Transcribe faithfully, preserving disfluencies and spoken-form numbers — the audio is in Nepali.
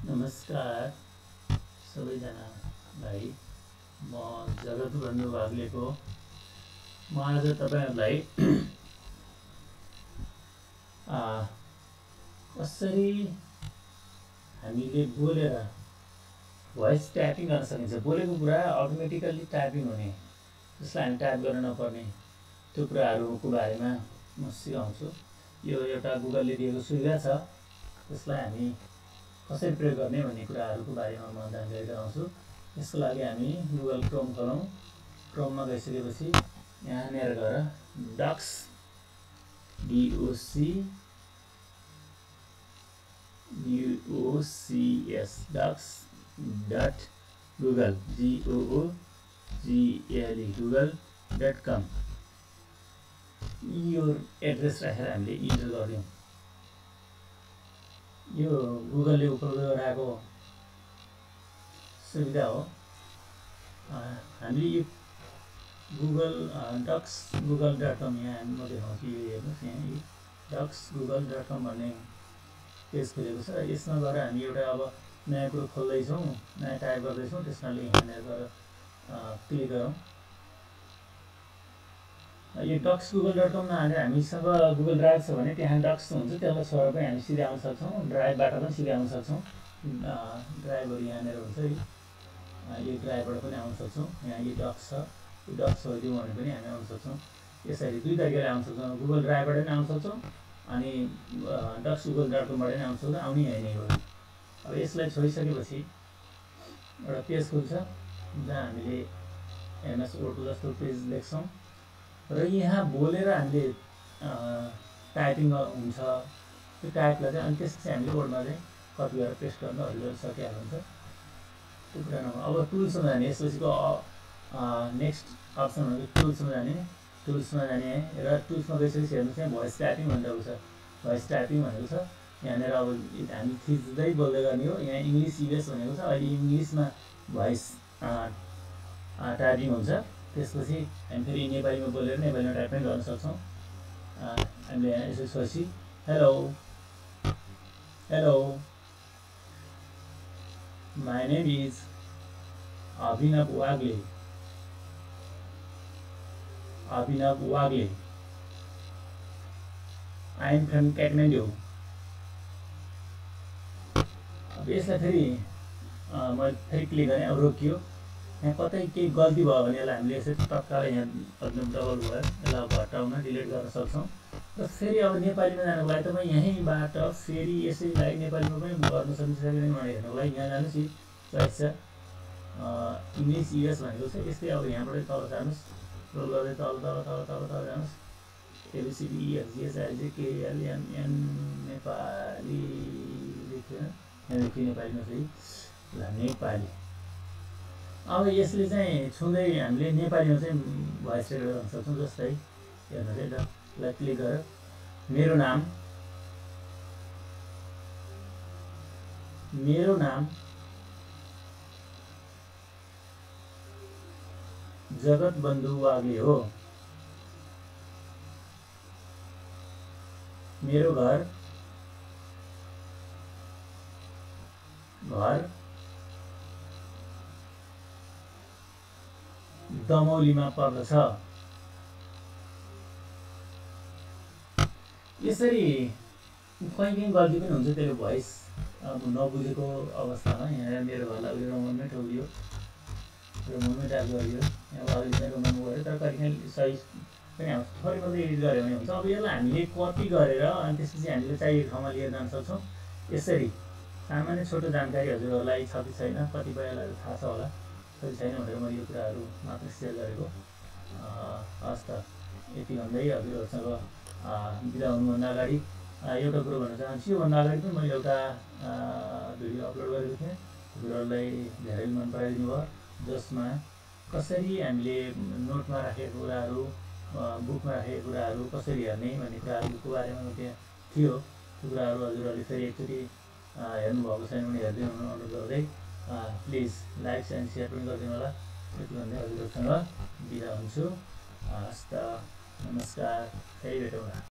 नमस्कार सबैजनालाई, म जगतबन्धु वाग्लेको। म आज तपाईहरुलाई कसरी हामीले बोलेर भोइस टाइपिङ गर्न सकिन्छ, बोलेको कुरा अटोमेटिकली टाइपिङ हुने, जसलाई हामी टाइप गर्न नपर्ने त्यो कुराहरूको बारेमा म सिकाउँछु। यो एउटा गुगलले दिएको सुविधा छ, त्यसलाई हामी कसरी प्रयोग गर्ने भन्ने कुराहरूको बारेमा म जानकारी गराउँछु। यसको लागि हामी गुगल क्रोम खोलौँ। क्रोममा गइसकेपछि यहाँनिर गएर docs D O C D O C S docs dot Google G O O G L E Google dot com यो एड्रेस राखेर हामीले इन्टर गर्यौं। यो गुगलले उपलब्ध गराएको सुविधा हो। हामीले यो Google docs Google dot com यहाँ म देखाउँछु। यो हेर्नुहोस्, यहाँ डक्स गुगल डट कम भन्ने पेज खुलेको छ। यसमा गएर हामी एउटा अब नयाँ कुरो खोल्दैछौँ, नयाँ टाइप गर्दैछौँ। त्यसकारणले यहाँनिर गएर क्लिक गरौँ। यो डक्स गुगल डट कममा हामीसँग गुगल ड्राइभ छ भने त्यहाँ डक्स हुन्छ, त्यसलाई छोडेर पनि हामी सिधै आउन सक्छौँ। ड्राइभबाट पनि सिधै आउन सक्छौँ। ड्राइभहरू यहाँनिर हुन्छ, यो ड्राइभबाट पनि आउन सक्छौँ। यहाँ यो डक्स छ, यो डक्स छोडिदिउँ भने पनि हामी आउन सक्छौँ। यसरी दुई तरिकाले आउन सक्छौँ। गुगल ड्राइभबाट पनि आउन सक्छौँ अनि डक्स गुगल डट कमबाट पनि आउन सक्छौँ। आउने यही नै हो। अब यसलाई छोडिसकेपछि एउटा पेज खुल्छ जहाँ हामीले एमएस वर्ड जस्तो पेज देख्छौँ र यहाँ बोलेर हामीले टाइपिङ हुन्छ। त्यो टाइपलाई चाहिँ अनि त्यसपछि हामीले वर्डमा चाहिँ कपी गरेर पेस्ट गर्न हजुर सकिहाल्नु हुन्छ। त्यो कुरा नभए अब टुल्समा जाने। यसपछिको नेक्स्ट अप्सन भनेको टुल्समा जाने। टुल्समा जाने र टुल्समा गइसकेपछि हेर्नुहोस्, यहाँ भोइस टाइपिङ भनेको छ। भोइस टाइपिङ भनेको छ यहाँनिर। अब हामी थिच्दै बोल्दै गर्ने हो। यहाँ इङ्ग्लिस युएस भनेको छ। अहिले इङ्ग्लिसमा भोइस टाइपिङ हुन्छ। त्यसपछि हामी फेरि नेपालीमा बोलेर नेपालीमा टाइप पनि गर्न सक्छौँ। हामीले यहाँ यसो सोची hello hello my name is Abhinav Wagle Abhinav Wagle I am from Kathmandu. अब यसलाई फेरि मैले फेरि क्लिक गरेँ। अब रोकियो। यहाँ कतै केही गल्ती भयो भने यसलाई हामीले यसरी तत्कालै यहाँ एकदम डबल भयो, यसलाई अब हटाउन डिलिट गर्न सक्छौँ। र फेरि अब नेपालीमा जानुको लागि तपाईँ यहीँबाट फेरि यसैलाई नेपालीमा पनि गर्न सकिन्छ सकिँदैन भनेर हेर्नुको लागि यहाँ जानुहोस्। यी चोइस छ इङ्ग्लिस युएस भनेको छ। यस्तै अब यहाँबाट तल जानुहोस्, रोल गर्दै तल तल तल तल तल जानुहोस्। एबिसिडी इएफजिएचआइजे केएलएमएन नेपाली लेख्दैन, यहाँ लेख्यो नेपालीमा फेरि ल नेपाली। अब यसले चाहिँ छुँदै हामीले नेपालीमा चाहिँ भोइस रेकर्ड गर्न सक्छौँ। जस्तै हेर्नुहोस् है, ल क्लिक गरेर मेरो नाम मेरो नाम जगतबन्धु वाग्ले हो। मेरो घर घर दमौलीमा पर्दछ। यसरी कहीँ कहीँ गल्ती पनि हुन्छ। त्यसले भोइस अब नबुझेको अवस्थामा यहाँ मेरो घरलाई उयो रमाउनुमै ठोकियो, रमाउनुमै टाइप गरियो। यहाँ अगाडि चाहिँ रमाउनु गऱ्यो, तर कहिले काहीँ सही पनि आउँछ। थोरै मात्रै एडिट गऱ्यो भने हुन्छ। अब यसलाई हामीले कपी गरेर अनि त्यसपछि हामीले चाहिएको ठाउँमा लिएर जान सक्छौँ। यसरी सामान्य छोटो जानकारी हजुरहरूलाई छ कि छैन, कतिपयलाई थाहा छ होला, कति छैन भनेर मैले यो कुराहरू मात्र सेयर गरेको। हस् त, यति भन्दै हजुरहरूसँग बिदा हुनुभन्दा अगाडि एउटा कुरो भन्न चाहन्छु। योभन्दा अगाडि पनि मैले एउटा भिडियो अपलोड गरेको थिएँ, हजुरहरूलाई धेरै मन पराइदिनु भयो, जसमा कसरी हामीले नोटमा राखेको कुराहरू, बुकमा राखेको कुराहरू कसरी हेर्ने भन्ने कुराहरूको बारेमा त्यहाँ थियो। त्यो कुराहरू हजुरहरूले फेरि एकचोटि हेर्नुभएको छैन भने हेर्दै हुनु अनुरोध गर्दै प्लिज लाइक एन्ड सेयर पनि गरिदिनु होला। यति भन्दै हजुरहरूसँग बिदा हुन्छु। हस् त, नमस्कार, फेरि भेटौँला।